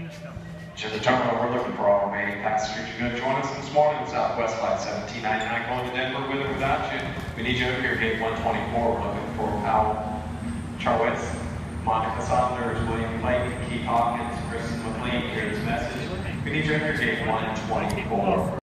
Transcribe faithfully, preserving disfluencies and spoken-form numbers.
To the terminal, we're looking for all remaining passengers. You're going to join us this morning on Southwest Flight seventeen ninety-nine going to Denver with or without you. We need you over here, gate one twenty-four. We're looking for Powell Charwitz, Monica Saunders, William Clayton, Keith Hawkins, Kristen McLean. Hear this message. We need you over here, gate one twenty-four.